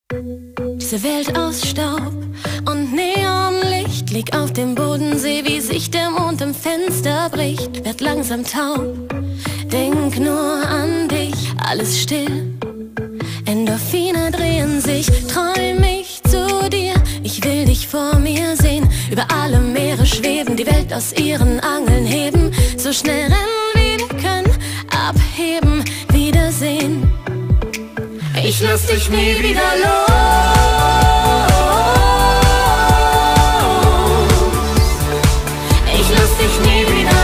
Diese Welt aus Staub und Neonlicht, lieg auf dem Boden, seh, wie sich der Mond im Fenster bricht. Werd langsam taub, denk nur an dich, alles still. Endorphine drehen sich, träum ich zu dir. Ich will dich vor mir sehen, über alle Meere schweben, die Welt aus ihren Angeln heben. So schnell rennen, wie wir können, abheben, Wiedersehen. Ich lass dich nie wieder los. Ich lass dich nie wieder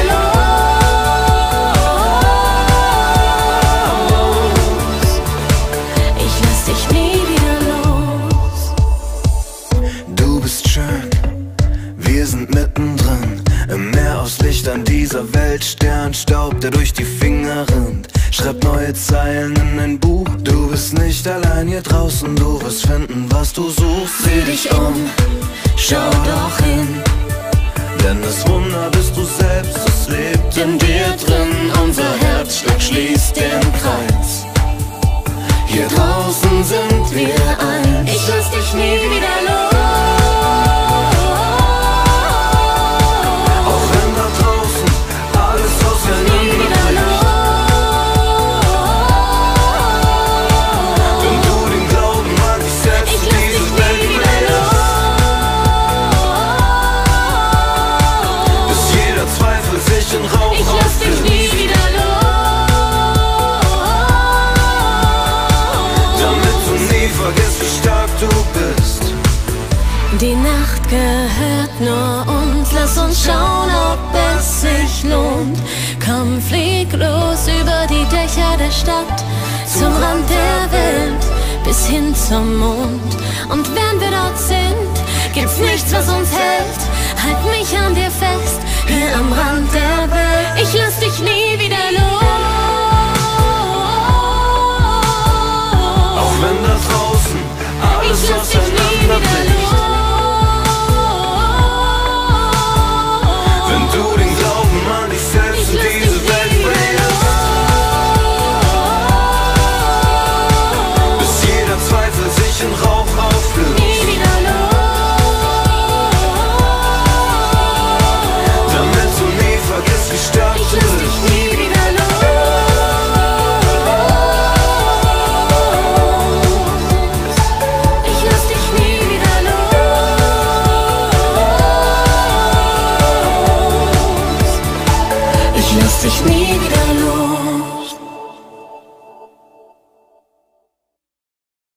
los. Ich lass dich nie wieder los. Du bist schön, wir sind mittendrin im Meer aus Lichtern dieser Welt. Sternstaub, der durch die Finger rinnt. Schreib neue Zeilen in ein Buch. Du bist nicht allein hier draußen, du wirst finden, was du suchst. Sieh dich um, schau doch hin. Denn das Wunder bist du selbst, es lebt in dir drin. Unser Herzschlag schließt den Kreis. Hier draußen sind wir eins. Ich lass dich nie wieder los. Auch wenn da draußen alles auseinanderbricht. Wenn du den Glauben an dich selbst in diese Welt bringst, bis jeder Zweifel sich in Rauch Ich lass dich nie wieder los. damit du nie vergisst, wie stark du bist. Die Nacht gehört nur uns, lass uns schauen, ob es sich lohnt. Komm, flieg los über die Dächer der Stadt, zum Rand der Welt, bis hin zum Mond. Und wenn wir dort sind, gibt's nichts, was uns hält. Halt mich an dir fest, hier am Rand der Welt. Ich lass dich nie wieder los.